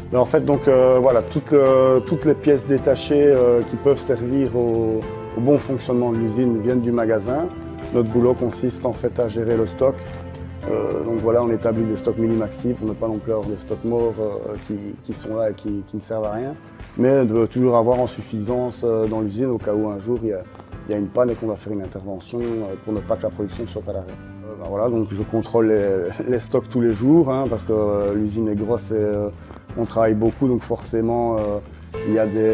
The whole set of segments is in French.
Mais en fait, donc voilà, toutes les pièces détachées qui peuvent servir au bon fonctionnement de l'usine viennent du magasin. Notre boulot consiste en fait à gérer le stock. Donc voilà, on établit des stocks mini-maxi pour ne pas non plus avoir des stocks morts qui sont là et qui ne servent à rien. Mais de toujours avoir en suffisance dans l'usine au cas où un jour il y a une panne et qu'on va faire une intervention pour ne pas que la production soit à l'arrêt. Ben voilà, donc je contrôle les stocks tous les jours parce que l'usine est grosse et on travaille beaucoup, donc forcément il y a des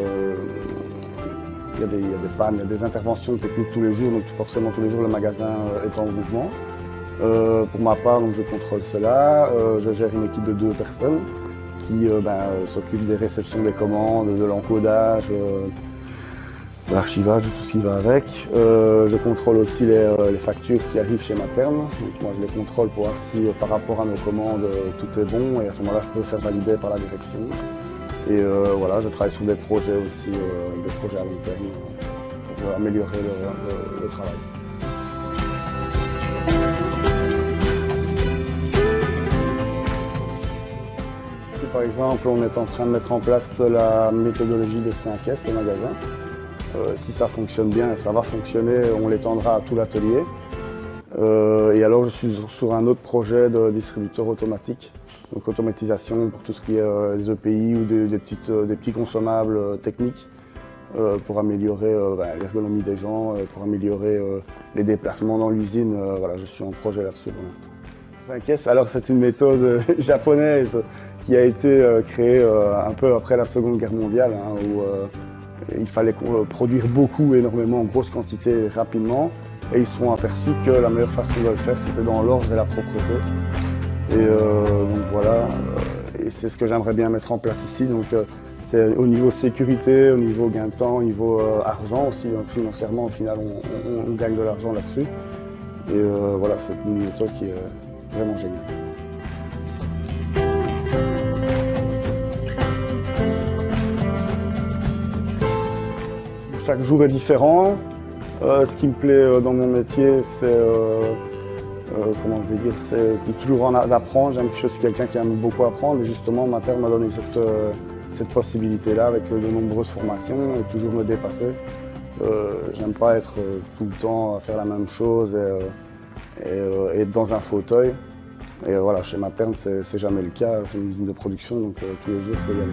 pannes, il y a des interventions techniques tous les jours, donc forcément tous les jours le magasin est en mouvement. Pour ma part, donc, je contrôle cela, je gère une équipe de 2 personnes qui s'occupe des réceptions des commandes, de l'encodage, de l'archivage, de tout ce qui va avec. Je contrôle aussi les factures qui arrivent chez Materne. Donc, moi je les contrôle pour voir si par rapport à nos commandes tout est bon et à ce moment-là je peux faire valider par la direction. Et voilà, je travaille sur des projets aussi, des projets à long terme pour améliorer le travail. Par exemple, on est en train de mettre en place la méthodologie des 5S au magasin. Si ça fonctionne bien, et ça va fonctionner, on l'étendra à tout l'atelier. Et alors je suis sur un autre projet de distributeur automatique, donc automatisation pour tout ce qui est des EPI ou des petits consommables techniques pour améliorer l'ergonomie des gens, pour améliorer les déplacements dans l'usine. Voilà, je suis en projet là-dessus pour l'instant. 5S, alors c'est une méthode japonaise qui a été créée un peu après la Seconde Guerre mondiale, où il fallait produire beaucoup, énormément, en grosse quantité, rapidement. Et ils se sont aperçus que la meilleure façon de le faire, c'était dans l'ordre et la propreté. Et donc voilà, et c'est ce que j'aimerais bien mettre en place ici. Donc c'est au niveau sécurité, au niveau gain de temps, au niveau argent aussi, financièrement, au final, on gagne de l'argent là-dessus. Et voilà, c'est une méthode qui est vraiment géniale. Chaque jour est différent. Ce qui me plaît dans mon métier, c'est comment je vais dire, c'est toujours d'apprendre. Je suis quelqu'un qui aime beaucoup apprendre et justement Materne m'a donné cette possibilité-là avec de nombreuses formations et toujours me dépasser. J'aime pas être tout le temps à faire la même chose et être dans un fauteuil. Et voilà, chez Materne, c'est jamais le cas. C'est une usine de production, donc tous les jours, il faut y aller.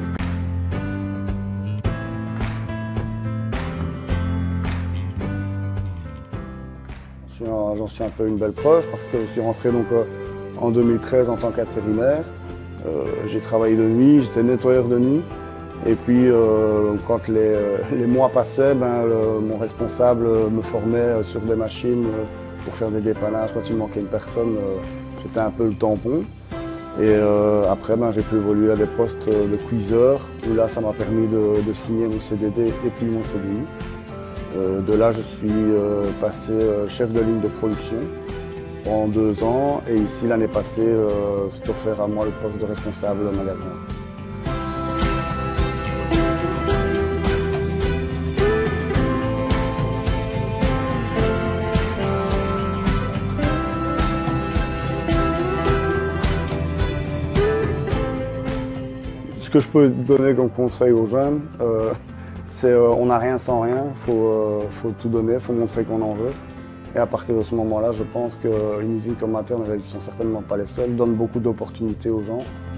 J'en suis un peu une belle preuve parce que je suis rentré donc, en 2013 en tant qu'intérimaire. J'ai travaillé de nuit, j'étais nettoyeur de nuit. Et puis quand les mois passaient, mon responsable me formait sur des machines pour faire des dépannages. Quand il manquait une personne, j'étais un peu le tampon. Et après, j'ai pu évoluer à des postes de cuiseur, où là, ça m'a permis de signer mon CDD et puis mon CDI. De là, je suis passé chef de ligne de production pendant 2 ans. Et ici, l'année passée, c'est offert à moi le poste de responsable magasin. Ce que je peux donner comme conseil aux jeunes, c'est on n'a rien sans rien, faut tout donner, il faut montrer qu'on en veut. Et à partir de ce moment-là, je pense qu'une usine comme Materne, ils ne sont certainement pas les seuls, donne beaucoup d'opportunités aux gens.